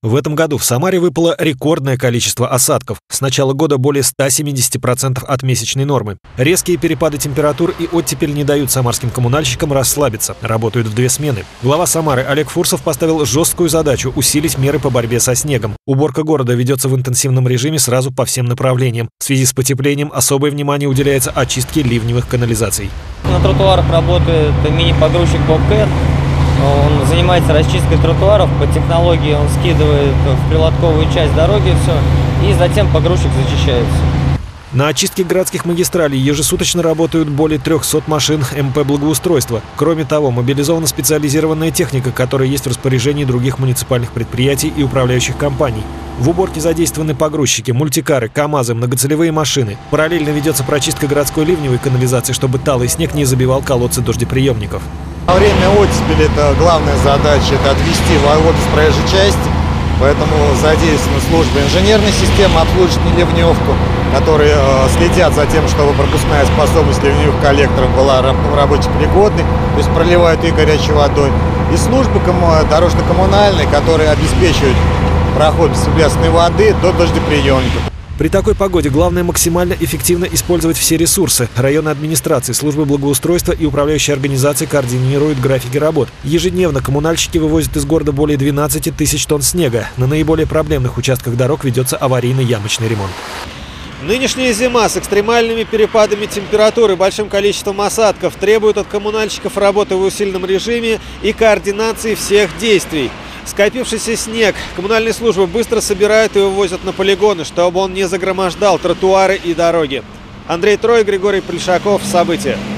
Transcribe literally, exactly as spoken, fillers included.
В этом году в Самаре выпало рекордное количество осадков. С начала года более ста семидесяти процентов от месячной нормы. Резкие перепады температур и оттепель не дают самарским коммунальщикам расслабиться. Работают в две смены. Глава Самары Олег Фурсов поставил жесткую задачу усилить меры по борьбе со снегом. Уборка города ведется в интенсивном режиме сразу по всем направлениям. В связи с потеплением особое внимание уделяется очистке ливневых канализаций. На тротуарах работает мини-погрузчик Bobcat. Он занимается расчисткой тротуаров. По технологии он скидывает в прилотковую часть дороги все, и затем погрузчик зачищается. На очистке городских магистралей ежесуточно работают более трёхсот машин эм пэ «Благоустройство». Кроме того, мобилизована специализированная техника, которая есть в распоряжении других муниципальных предприятий и управляющих компаний. В уборке задействованы погрузчики, мультикары, КАМАЗы, многоцелевые машины. Параллельно ведется прочистка городской ливневой канализации, чтобы талый снег не забивал колодцы дождеприемников. Во время оттепели это главная задача – это отвести воду с проезжей части. Поэтому задействованы службы инженерной системы обслуживания ливневку, которые э, следят за тем, чтобы пропускная способность ливневых коллекторов была рабоче пригодной, то есть проливают их горячей водой. И службы дорожно-коммунальные, которые обеспечивают проход бесследной воды до дождеприемников. При такой погоде главное максимально эффективно использовать все ресурсы. Районные администрации, службы благоустройства и управляющие организации координируют графики работ. Ежедневно коммунальщики вывозят из города более двенадцати тысяч тонн снега. На наиболее проблемных участках дорог ведется аварийный ямочный ремонт. Нынешняя зима с экстремальными перепадами температуры и большим количеством осадков требует от коммунальщиков работы в усиленном режиме и координации всех действий. Скопившийся снег коммунальные службы быстро собирают и вывозят на полигоны, чтобы он не загромождал тротуары и дороги. Андрей Трой, Григорий Плешаков. События.